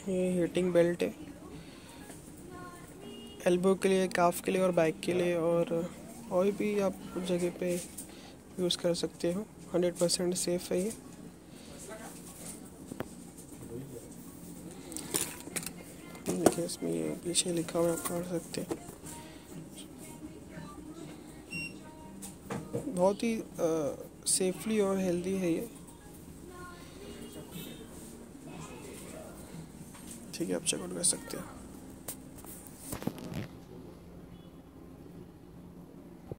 ये heating belt है, elbow के लिए, काफ के लिए और बैक के लिए, और भी आप जगह पे यूज़ कर सकते हो। 100% सेफ़ है ये। देखिए इसमें ये पीछे लिखा हुआ, आप पढ़ सकते हैं। बहुत ही सेफली और हेल्दी है ये। ठीक है, आप चेकआउट कर सकते हैं।